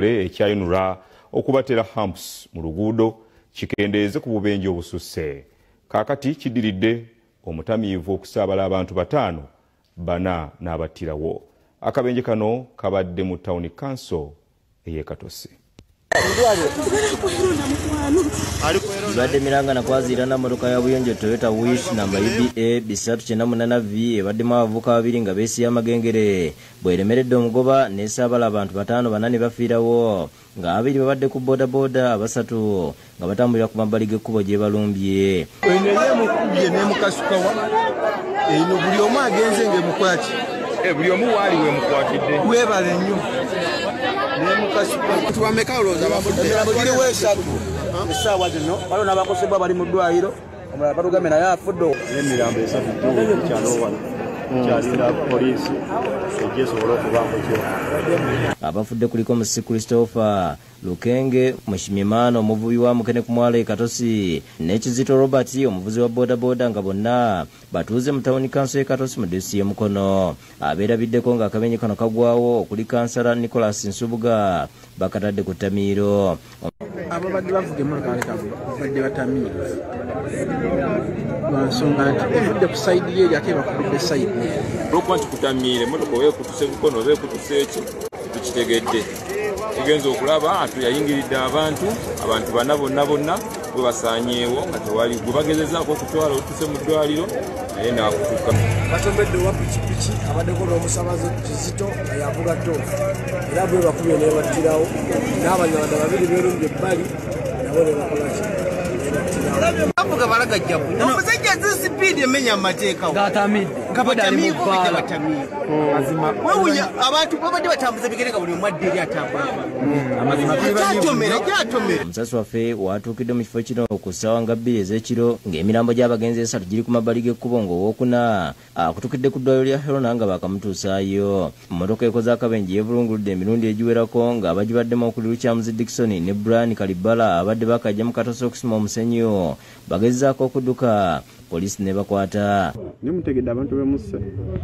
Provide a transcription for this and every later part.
ekyayinula okubatera humps mu luguudo kikendeeze ku bubenje obususse. Kaakati kiddiridde omutamiivu okusaabala abantu 5 bana n'abattirawo. Akabenje kano kabadde mu Town Council ey'e Katosi. Ibadde miranga nakwazira na motoka ya buyonjo Toyota Wish namba UBA 398V ebaddemu abavubuka 2 nga beesiya amagengere bweremeredde omugoba n'esaabala abantu 5 banane bafiirawo nga 2 babadde ku bodaboda 3 nga batambulira ku mabbali g'ekkubo gye balumbye. Mukubye ne mukasukawa eno buli omu agenze ng'emukwati Buli omu waali we mukwatidde webale nnyo ne mukasukawa essaawa zino waliwo n'abakosebwa bali mu ddwaliro omulala batugambe naye afudde n'emirambo esatu kyalo wano kyalinda poliisi ejja esobola okubanga kyo. Abafudde kuliko Musi Christopher Lukenge Mushimimano omuvubi wa Mukene ku mwalo e Katosi ne Kizito Robert omuvuzi wa bodaboda nga bonna batuuze mu Town Council e Katosi mu DC y'Emukono. Abeerabiddeko nga akabenje kano kagwawo okuli kansala Nicholas Nsubuga bakatadde ku ttamiiro. ababadde bavuga emmotoka babadde batamiira lwansonga nti evudde ku sayidi yeeri ate bakubidde sayidi olwokuba nti kutamiira emmotoka weekutuse bukono oba ekutuse eki tukitegedde tugenza okulaba tuyayingiridde abantu 4 bonna bwe basaanyeewo nga tewali gwe bagezezaako okutwala otuse mu ddwaliro naye naakutuka. abatomedde owa pikipiki abaddeko n'omusabaze Kizito nga yavuga toofu era bwe bakubye ne battirawo n'abanyarwanda 2 beerumbye ebbali nabo ne bakolaki avuga balagajjaku omusajja zisipiidi emenya amateeka wewunya abantu babadde batambuza bigere nga buli omwadde eri atambula omusasi waffe watuukidde mu kifo kino ku ssaawa nga 2 ez'ekiro ng'emirambo gy'abagenzi 3 giri ku mabbali g'ekkubo ng'owookuna akutukidde ku ddwaliro lya Helena nga bakamutuusaayo. Mmotoka ekoze akabenje yeevulunguludde emirundi egiwerako ng'abagibaddemu okuli Luchamuzi Dickson ne Brian Kalibala abadde bakajja mu Katosi okusima omusenyu bagezezaako okudduka poliisi ne bakwata. Nimutegedde abantu bemusse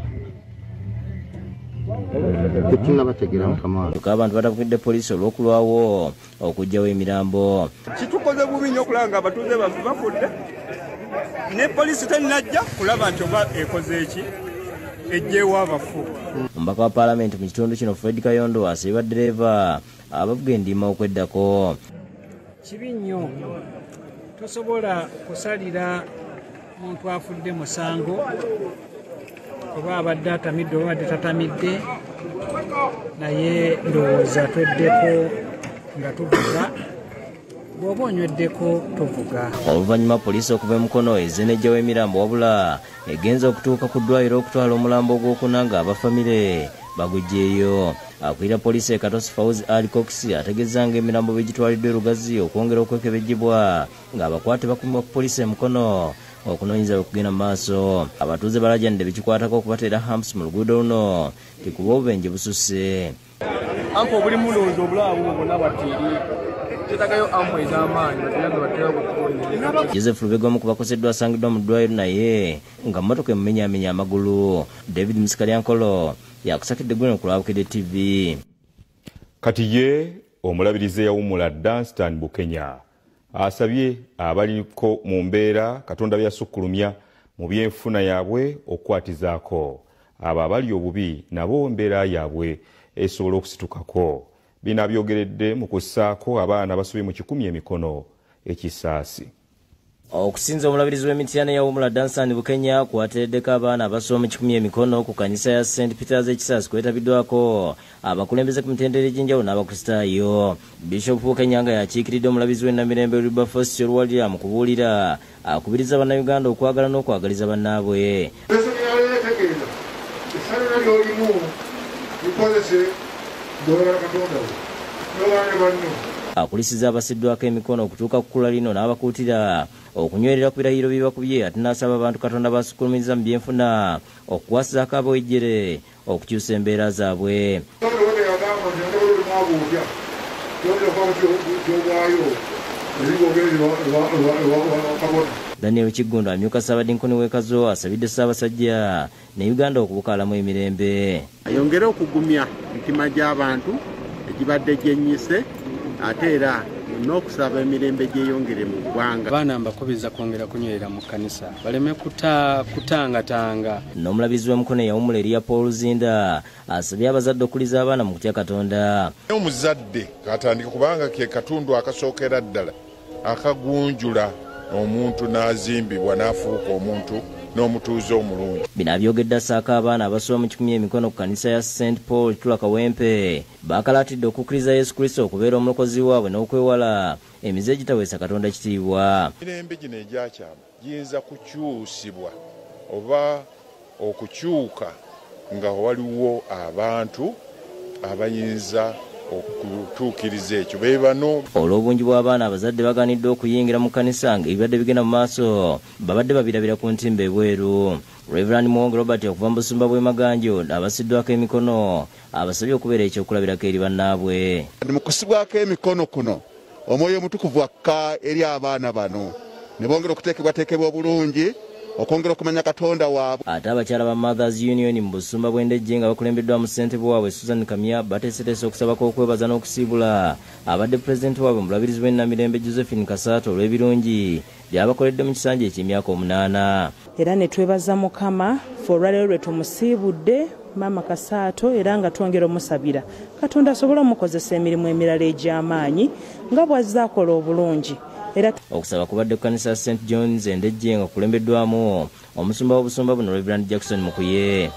abantu batakubidde poliisi olw'okulwawo okuggyawo emirambo. Kitukoze bubi nnyo okulaba nga abatuuze baffe bafudde ne poliisi teninajja kulaba nti oba ekoze eki ejjeewo abafu. Omubaka wa Paalamenti mu kitundu kino Fred Kayondo asabye Ddereeva abavuga endima okweddako. Kibi nnyo tosobola kusalira muntu afudde musango oba abadde atamidde oba abadde tatamidde naye ndowooza tweddeko nga tuvuga bw'oba onyweddeko tuvuga. Oluvannyuma poliisi okuva Emukono ezenejjawo emirambo wabula egenza okutuuka ku ddwaliro okutwala omulambo ogwokuna nga abafamire baguggyeeyo. Akulira poliisi e Katosi Fauzi Ali Cox ategeeza ng'emirambo begitwaliddwa Lugazi okwongera okwekebejjibwa ng'abakwate bakuumibwa ku poliisi Emukono okunoonyeza okugenda mu maaso. Abatuuze balajjanidde bekikwatako okubateera humps mu luguudo luno tikuba obubenje bususse. ampo obuli mulowooza obulawo bwonna bwatiri tetagayo ampo ez'amaanyi batera nga batera okukonya. Joseph Lubega omu ku bakoseddwa asangiddwa mu ddwaliro naye nga mmotoka emumenyaamenya amagulu. David Musikalyankolo yakusakidde gwino ku Lwabukede TV. Kati ye omulabirizi eyawummula Danstan Bukenya asabye abaliko mu mbeera Katonda byasukkulumya mu byenfuna yaabwe okukwatizaako abo abali obubi nabo embeera yaabwe esobola okusitukako. Bino abyogeredde mu kussaako abaana abasobe mu 10 emikono ekisaasi. Okusinza omulabirizi w'emityana yawummula Danstan Bukenya kwateeddeko abaana abasoba mu 10 emikono ku kanisa ya St. Peter's ekisaasi kwetabiddwako abakulembeze ku mitendera egy'enjawulo n'abakristaayo. Bishop Bukenya nga yakiikiridde omulabizi w'ennamirembe Wilberforce Olwalira mu kubuulira akubiriza bannayuganda okwagala n'okwagaliza bannaabwe. Akulisiza abasiddwako emikono okutuuka ku kkula lino n'abakuutira okunywerera ku birayiro bye bakubye ate n'asaba abantu Katonda basukulumiza mu byenfuna okukwasizaako ab'ejjere okukyusa embeera zaabwe. Daniel Kiggundu amyuka Ssaabadinkoni w'Ekazo asabidde Ssaabasajja ne Uganda okubukaalamu emirembe. Ayongere okugumya mitima gy'abantu gibadde gyennyise ate era n'okusaba emirembe gyeyongere mu ggwanga. Abaana mbakubiriza kwongera kunywerera mu kkanisa baleme kutangatanga. N'omulabizi w'emikono eyawummula eriya Paul Luzinda asabye abazadde okuliza abaana mu kutya Katonda. Omuzadde katandika kubanga ke katundu akasookera ddala akagunjula omuntu n'azimbibwa n'afuuka omuntu n'omutuuze omulungi. Bino abyogedde asaako abaana abasoba mu 10 emikono ku kkanisa ya St. Paul Tula Kawempe baakalaatidde okukkiriza Yesu Kristo okubeera omulokozi waabwe n'okwewala emize egitaweesa Katonda kitiibwa. Emirembe gino egyakyama giyinza kukyusibwa oba okukyuka nga waliwo abantu abayinza okutuukiriza ekyo beebano. Olw'obungi bw'abaana abazadde baganidde okuyingira mu kkanisa ng'ebibadde bigenda mu maaso babadde babirabira ku ntimba ebweru. Reverend Muwonge Robert okuva mu busumba bw'e Maganjo abasiddwako emikono abasabye okubeera ekyokulabirako eri bannaabwe. Mu kusibwako emikono kuno omwoyo omutukuvu akka eri abaana bano ne bongera okuteekebwateekebwa obulungi okwongera okumanya Katonda waabwe. Ate abakyala ba Mothers Union mu busumba bw'Endejje nga bakulembeddwa mu ssentebe waabwe Susan Kamya bateeseteese okusabako okwebaza n'okusiibula abadde pulezidenti waabwe mulabirizi w'ennamirembe Josephine Kasaato olw'ebirungi byabakoledde mu kisanja eky'emyaka 8. Era ne twebaza Mukama olwaleero lwe tumusiibudde Maama Kasaato era nga twongera omusabira Katonda asobole omukozesa emirimu emirala egy'amaanyi nga bw'azze akola obulungi. Okusaba kubadde ku kkanisa St. John's Endejje nga kulembeddwamu omusumba w'obusumba buno Reverend Jackson Mukuye.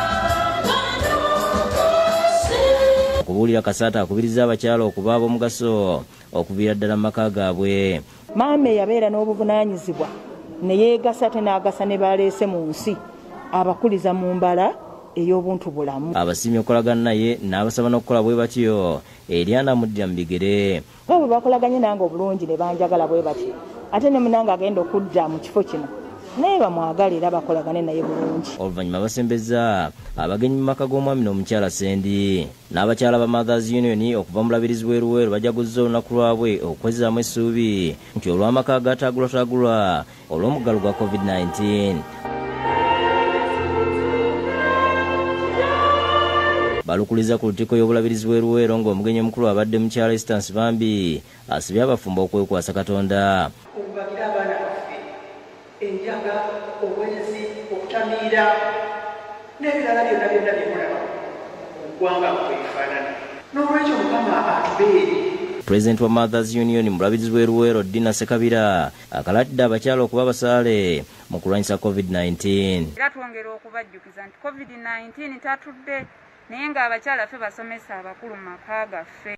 Okubuulira Kasaato akubiriza abakyala okuba ab'omugaso okuviira ddala mu maka gaabwe. Maama yabeera n'obuvunaanyizibwa ne yeegasa ate n'agasa ne baleese mu nsi abakuliza mu mbala ey'obuntu bulamu. Abasiimye okolagana naye n'abasaba n'okukola bwe batyo eri anamuddira mu bigere. Nga bwe bakolaganye nange obulungi ne banjagala bwe bati ate ne munange agenda okudda mu kifo kino naye bamwagala era bakolagane naye bulungi. Oluvannyuma basembeza abagenyi mu maka g'omwami n'omukyala Sendi n'abakyala ba Mothers Union okuva mu Bulabirizi bw'e Luweero bajaguzza olunaku lwabwe okwezzaamu essuubi nti olw'amaka agaataagulwataagulwa olw'omuggalo gwa COVID-19. Balukuliza ku lutikko y'obulabirizi bw'e Luweero ng'omugenyi omukulu abadde mukyala Instance Bambi asibye abafumbo okwekwasa Katonda. Okubagira abaana baffe enjaga, obwenzi, okutamiira n'ebirala byonna byonna byemulaba mu ggwanga kwefaanana. N'olwekyo Mukama atubeere. Pulezidenti wa Mothers Union mu Bulabirizi bw'e Luweero Dina Sekabira akalaatidde abakyala okuba abasaale mu kulwanyisa COVID-19. Era twongera okubajjukiza nti COVID-19 tatudde naye ng'abakyala ffe basomesa abakulu mu maka gaffe.